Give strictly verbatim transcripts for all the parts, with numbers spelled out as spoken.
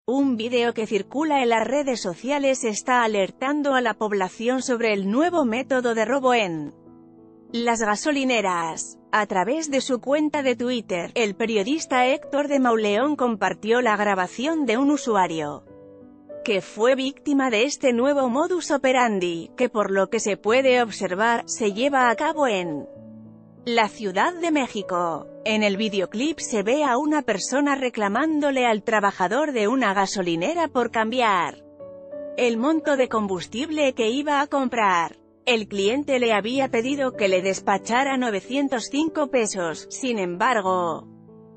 Un vídeo que circula en las redes sociales está alertando a la población sobre el nuevo método de robo en las gasolineras. A través de su cuenta de Twitter, el periodista Héctor de Mauleón compartió la grabación de un usuario que fue víctima de este nuevo modus operandi, que por lo que se puede observar, se lleva a cabo en la Ciudad de México. En el videoclip se ve a una persona reclamándole al trabajador de una gasolinera por cambiar el monto de combustible que iba a comprar. El cliente le había pedido que le despachara novecientos cinco pesos, sin embargo,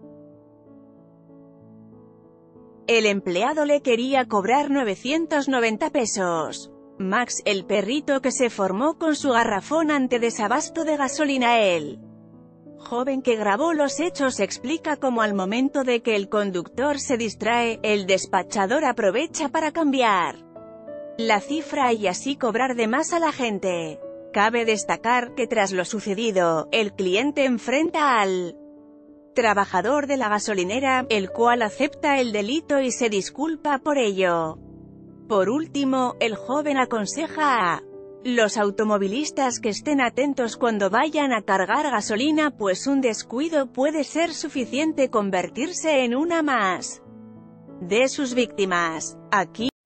el empleado le quería cobrar novecientos noventa pesos. Max, el perrito que se formó con su garrafón ante desabasto de gasolina. El joven que grabó los hechos explica cómo al momento de que el conductor se distrae, el despachador aprovecha para cambiar la cifra y así cobrar de más a la gente. Cabe destacar que tras lo sucedido, el cliente enfrenta al trabajador de la gasolinera, el cual acepta el delito y se disculpa por ello. Por último, el joven aconseja a los automovilistas que estén atentos cuando vayan a cargar gasolina, pues un descuido puede ser suficiente convertirse en una más de sus víctimas. Aquí